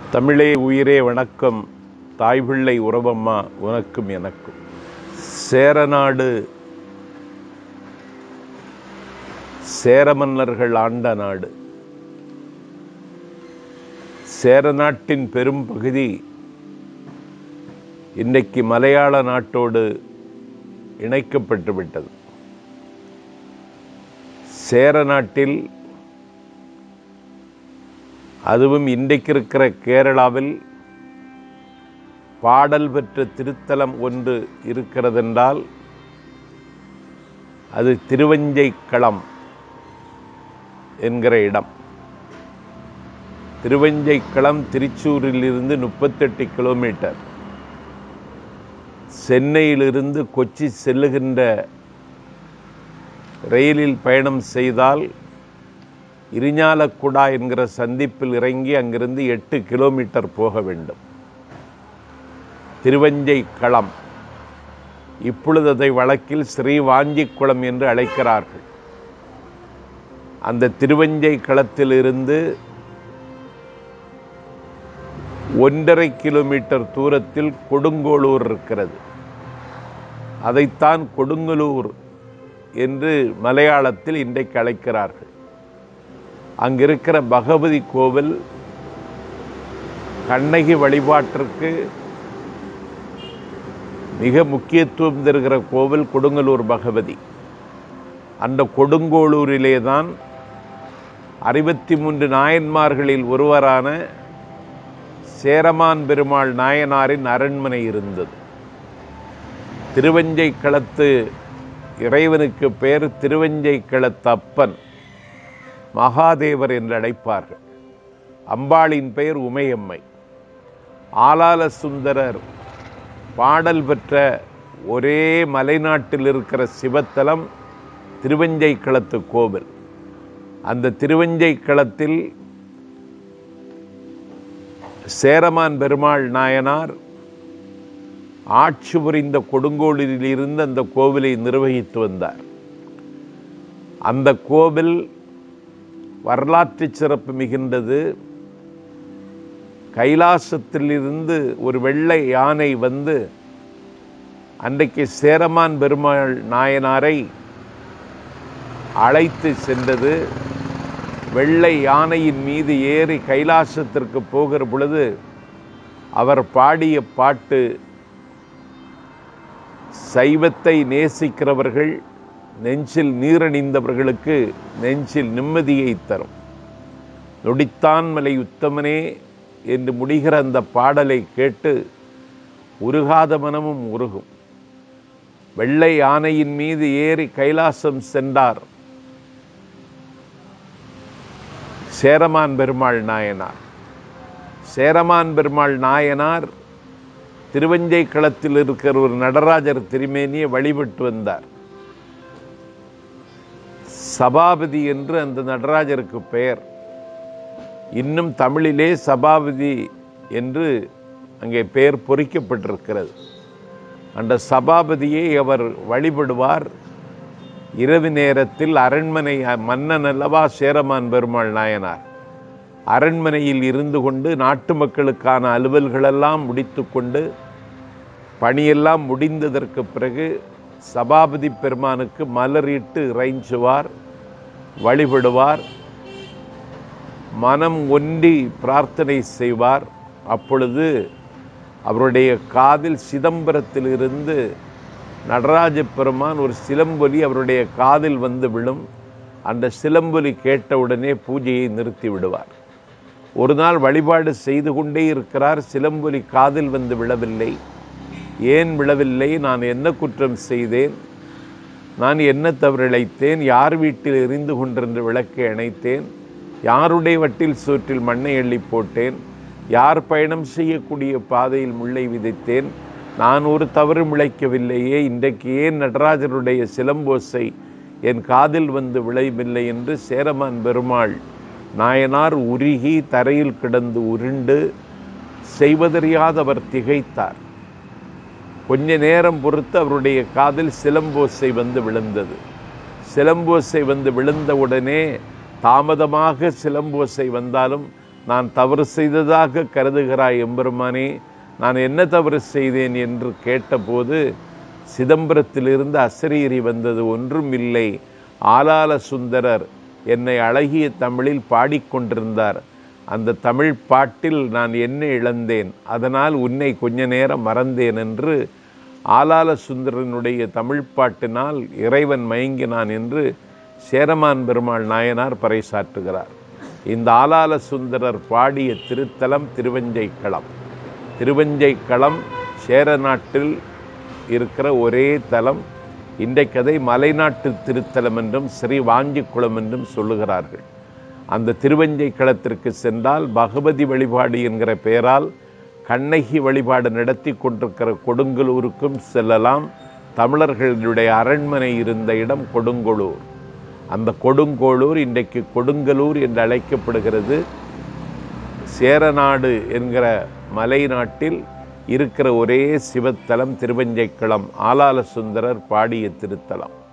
தமிழே உயிரே வணக்கம். தாய்பிள்ளை உறவம்மா உனக்கும் எனக்கும். சேரநாடு சேர மன்னர்கள் ஆண்ட நாடு. சேர நாட்டின் பெரும் பகுதி இன்றைக்கு மலையாள நாட்டோடு இணைக்கப்பட்டு விட்டது. சேர நாட்டில், அதுவும் இன்றைக்கு இருக்கிற கேரளாவில் பாடல் பெற்ற திருத்தலம் ஒன்று இருக்கிறதென்றால் அது திருவஞ்சைக்களம் என்கிற இடம். திருவஞ்சைக்களம் திருச்சூரிலிருந்து 38 கிலோமீட்டர். சென்னையிலிருந்து கொச்சி செல்லுகின்ற ரயிலில் பயணம் செய்தால் இரிஞாலக்குடா என்கிற சந்திப்பில் இறங்கி அங்கிருந்து 8 கிலோமீட்டர் போக வேண்டும். திருவஞ்சைக்களம், இப்பொழுது அதை வழக்கில் ஸ்ரீவாஞ்சிக்குளம் என்று அழைக்கிறார்கள். அந்த திருவஞ்சைக்களத்திலிருந்து 1.5 கிலோமீட்டர் தூரத்தில் கொடுங்கோளூர் இருக்கிறது. அதைத்தான் கொடுங்கலூர் என்று மலையாளத்தில் இன்றைக்கு அழைக்கிறார்கள். அங்கிருக்கிற பகவதி கோவில் கண்ணகி வழிபாட்டிற்கு மிக முக்கியத்துவம் தருகிற கோவில் கொடுங்கலூர் பகவதி. அந்த கொடுங்கோளூரிலே தான் 63 நாயன்மார்களில் ஒருவரான சேரமான் பெருமாள் நாயனாரின் அரண்மனை இருந்தது. திருவஞ்சைக்களத்து இறைவனுக்கு பெயர் திருவஞ்சைக்களத்து அப்பன், மகாதேவர் என்று அழைப்பார்கள். அம்பாளின் பெயர் உமையம்மை. ஆலால சுந்தரர் பாடல் பெற்ற ஒரே மலைநாட்டில் இருக்கிற சிவத்தலம் திருவஞ்சைக்களத்து கோவில். அந்த திருவஞ்சைக்களத்தில் சேரமான் பெருமாள் நாயனார் ஆட்சி புரிந்த கொடுங்கோளூரில் இருந்து அந்த கோவிலை நிர்வகித்து வந்தார். அந்த கோவில் வரலாற்று சிறப்பு மிகுந்தது. கைலாசத்திலிருந்து ஒரு வெள்ளை யானை வந்து அன்றைக்கு சேரமான் பெருமாள் நாயனாரை அழைத்து சென்றது. வெள்ளை யானையின் மீது ஏறி கைலாசத்திற்கு போகிற பொழுது அவர் பாடிய பாட்டு சைவத்தை நேசிக்கிறவர்கள், நெஞ்சில் நீரணிந்தவர்களுக்கு நெஞ்சில் நிம்மதியை தரும். நொடித்தான் மலை உத்தமனே என்று முடிகிற அந்த பாடலை கேட்டு உருகாத மனமும் உருகும். வெள்ளை யானையின் மீது ஏறி கைலாசம் சென்றார் சேரமான் பெருமாள் நாயனார். சேரமான் பெருமாள் நாயனார் திருவஞ்சைக்களத்தில் இருக்கிற ஒரு நடராஜர் திருமேனியை வழிபட்டு வந்தார். சபாபதி என்று அந்த நடராஜருக்கு பெயர். இன்னும் தமிழிலே சபாபதி என்று அங்கே பெயர் பொறிக்கப்பட்டிருக்கிறது. அந்த சபாபதியை அவர் வழிபடுவார். இரவு நேரத்தில் அரண்மனை மன்னன் அல்லவா சேரமான் பெருமாள் நாயனார். அரண்மனையில் இருந்து கொண்டு நாட்டு மக்களுக்கான அலுவல்களெல்லாம் முடித்து கொண்டு பணியெல்லாம் முடிந்ததற்கு பிறகு சபாபதி பெருமானுக்கு மலரிட்டு இறைஞ்சுவார், வழிபடுவார், மனம் ஒன்றி பிரார்த்தனை செய்வார். அப்பொழுது அவருடைய காதில் சிதம்பரத்திலிருந்து நடராஜ பெருமான் ஒரு சிலம்பொலி அவருடைய காதில் வந்து விழும். அந்த சிலம்பொலி கேட்டவுடனே பூஜையை நிறுத்தி விடுவார். ஒரு நாள் வழிபாடு செய்து கொண்டே இருக்கிறார். சிலம்பொலி காதில் வந்து விழவில்லை. ஏன் விழவில்லை? நான் என்ன குற்றம் செய்தேன்? நான் என்ன தவறிழைத்தேன்? யார் வீட்டில் எரிந்து கொண்டிருந்த விளக்கை அணைத்தேன்? யாருடைய வட்டில் சோற்றில் மண்ணை எள்ளி போட்டேன்? யார் பயணம் செய்யக்கூடிய பாதையில் முள்ளை விதைத்தேன்? நான் ஒரு தவறும் இழைக்கவில்லையே. இன்றைக்கு ஏன் நடராஜருடைய சிலம்போசை என் காதில் வந்து விளையவில்லை என்று சேரமான் பெருமாள் நாயனார் உருகி தரையில் கிடந்து உருண்டு செய்வதறியாதவர் திகைத்தார். கொஞ்ச நேரம் பொறுத்து அவருடைய காதில் சிலம்போசை வந்து விழுந்தது. சிலம்போசை வந்து விழுந்தவுடனே தாமதமாக சிலம்போசை வந்தாலும் நான் தவறு செய்ததாக கருதுகிறாய் எம்பெருமானே, நான் என்ன தவறு செய்தேன் என்று கேட்டபோது சிதம்பரத்திலிருந்து அசரீரி வந்தது. ஒன்றும் இல்லை, ஆலால சுந்தரர் என்னை அழகிய தமிழில் பாடிக்கொண்டிருந்தார். அந்த தமிழ் பாட்டில் நான் என்ன இழந்தேன், அதனால் உன்னை கொஞ்ச நேரம் மறந்தேன் என்று ஆலால சுந்தரனுடைய தமிழ் பாட்டினால் இறைவன் மயங்கினான் என்று சேரமான் பெருமாள் நாயனார் பறைசாற்றுகிறார். இந்த ஆலால சுந்தரர் பாடிய திருத்தலம் திருவஞ்சைக்களம். திருவஞ்சைக்களம் சேர நாட்டில் இருக்கிற ஒரே தலம். இன்றைக்கதை மலைநாட்டு திருத்தலம் என்றும் ஸ்ரீ வாஞ்சிக்குளம் என்றும் சொல்லுகிறார்கள். அந்த திருவஞ்சைக்களத்திற்கு சென்றால் பகவதி வழிபாடு என்கிற பெயரால் கண்ணகி வழிபாடு நடத்தி கொண்டிருக்கிற கொடுங்கலூருக்கும் செல்லலாம். தமிழர்களுடைய அரண்மனை இருந்த இடம் கொடுங்கோளூர். அந்த கொடுங்கோளூர் இன்றைக்கு கொடுங்கலூர் என்று அழைக்கப்படுகிறது. சேரநாடு என்கிற மலை நாட்டில் இருக்கிற ஒரே சிவத்தலம் திருவஞ்சைக்களம், ஆலால சுந்தரர் பாடிய திருத்தலம்.